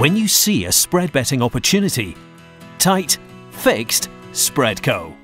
When you see a spread betting opportunity, tight, fixed, Spreadco.